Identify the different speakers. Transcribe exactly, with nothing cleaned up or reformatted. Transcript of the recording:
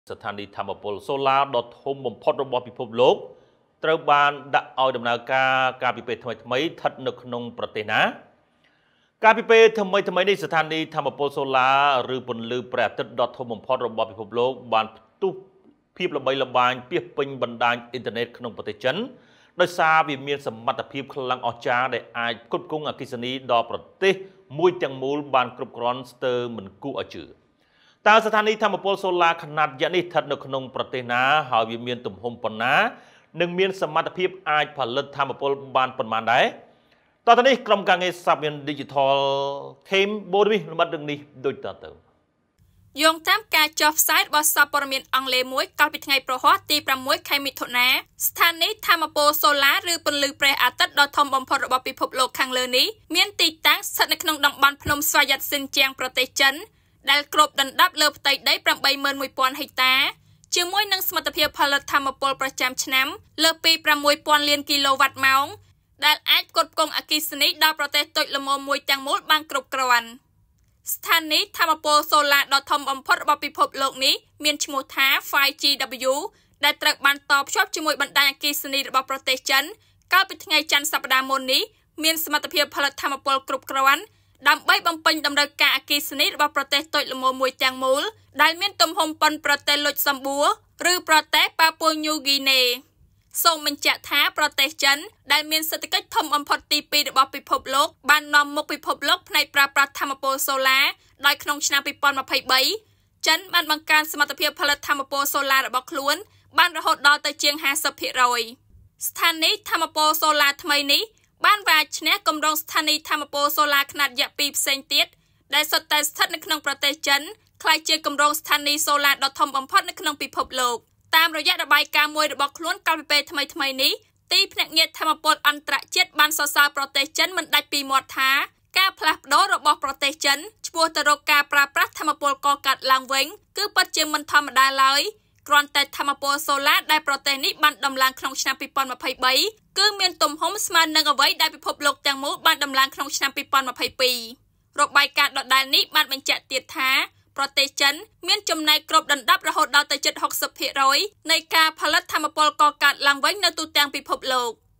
Speaker 1: ស្ថានីយ៍ធម្មពលសូឡាដ៏ធំបំផុតរបស់ពិភពលោកត្រូវបានដាក់ឲ្យដំណើរការការពីពេលថ្មីថ្មីស្ថិតនៅក្នុងប្រទេសណាការពីពេលថ្មីថ្មីនេះស្ថានីយ៍ធម្មពលសូឡាឬពន្លឺព្រះអាទិត្យដ៏ធំបំផុតរបស់ពិភពលោកបានផ្ទុះភាពល្បីល្បាញពាសពេញបណ្ដាញអ៊ីនធឺណិតក្នុងប្រទេសចិនដោយសារវាមានសមត្ថភាពខ្លាំងអស្ចារ្យដែលអាចផ្គត់ផ្គង់អគ្គិសនីដល់ប្រទេសមួយទាំងមូលបានគ្រប់គ្រាន់ស្ទើរមិនគួរឲ្យជឿតើស្ថានីយ៍ធម្មពលសូឡាខ្នាតយក្សនេះស្ថិតនៅក្នុងប្រទេសណាហើយវាមានទំហំប៉ុណ្ណានិងមានសមត្ថភាពអាចផលិតធម្មពលបានប៉ុន្មានដែរតទៅនេះក្រុមការងារសាប់មាន Digital Team បូរមីលម្អិតរឿងនេះដូចតទៅ
Speaker 2: យោងតាមការចុះផ្សាយរបស់សារព័ត៌មានអង់គ្លេសមួយកាលពីថ្ងៃប្រហ័សទីប្រាំមួយខែមិថុនាស្ថានីយ៍ធម្មពលសូឡាឬពន្លឺព្រះអាទិត្យដ៏ធំបំផុតរបស់ពិភពលោកខាងលើនេះមានទីតាំងស្ថិតនៅក្នុងតំបន់ភ្នំស្វាយ័តស៊ីនជាងប្រទេសចិនដែលគ្របដណ្ដប់លើផ្ទៃដី ប្រាំបីម៉ឺនមួយពាន់ហិកតាជាមួយនឹងសមត្ថភាពផលិតធម្មពលប្រចាំឆ្នាំលើសពីប្រាំមួយពាន់លានគីឡូវ៉ាត់ម៉ោងដែលអាចផ្គត់ផ្គង់អគ្គិសនីដល់ប្រទេសតូចល្មមមួយទាំងមូលបានគ្រប់គ្រាន់ស្ថានីយ៍ធម្មពលសូឡាដ៏ធំបំផុតរបស់ពិភពលោកនេះមានឈ្មោះថា ហ្វៃ ជី ដប៊្យូ ដែលត្រូវបានតភ្ជាប់ជាមួយបណ្ដាញអគ្គិសនីរបស់ប្រទេសចិនកាលពីថ្ងៃច័ន្ទសប្តាហ៍មុននេះមានសមត្ថភាពផលិតធម្មពលគ្រប់គ្រាន់ដើម្បីបំពេញតម្រូវការអគ្គិសនីរបស់ប្រទេសតូចល្មមមួយទាំងមូលដែលមានទំហំប៉ុនប្រទេសលុចសម្បួរឬប្រទេសប៉ាពួយញូហ្គីណេសូមបញ្ជាក់ថាប្រទេសចិនដែលមានសេដ្ឋកិច្ចធំបំផុតទីពីររបស់ពិភពលោកបាននាំមុខពិភពលោកផ្នែកប្រើប្រាស់ធម្មពលសូឡាដោយក្នុងឆ្នាំពីរពាន់ម្ភៃបីចិនបានបង្កើនសមត្ថភាពផលិតធម្មពលសូឡារបស់ខ្លួនបានរហូតដល់ទៅជាង ហាសិបភាគរយ ស្ថានីយ៍ធម្មពលសូឡាថ្មីនេះបានវាយឈ្នះគម្រោងស្ថានីយ៍ធម្មពលសូឡាខ្នាតយក្សពីរផ្សេងទៀតដែលសុទ្ធតែស្ថិតនៅក្នុងប្រទេសចិនក្លាយជាគម្រោងស្ថានីយ៍សូឡាដ៏ធំបំផុតនៅក្នុងពិភពលោកតាមរយៈរបាយការណ៍មួយរបស់ខ្លួនកាលពីពេលថ្មីថ្មីនេះទីភ្នាក់ងារធម្មពលអន្តរជាតិបានសរសើរប្រទេសចិនមិនដាច់ពីមាត់ថាការផ្លាស់ប្ដូររបស់ប្រទេសចិនឆ្ពោះទៅរកការប្រើប្រាស់ធម្មពលកកើតឡើងវិញគឺពិតជាមិនធម្មតាឡើយគ្រាន់តែធម្មពលសូឡាដែលប្រទេសនេះបានដំឡើងក្នុងឆ្នាំពីរពាន់ម្ភៃបីគឺមានទំហំស្មើនឹងអ្វីដែលពិភពលោកទាំងមូលបានដំឡើងក្នុងឆ្នាំពីរពាន់ម្ភៃពីររបាយការណ៍ដដែលនេះបានបញ្ជាក់ទៀតថាប្រទេសចិនមានចំណែកគ្របដណ្ដប់រហូតដល់ទៅជិត ហុកសិបភាគរយនៃការផលិតធម្មពលកកើតឡើងវិញនៅទូទាំងពិភពលោក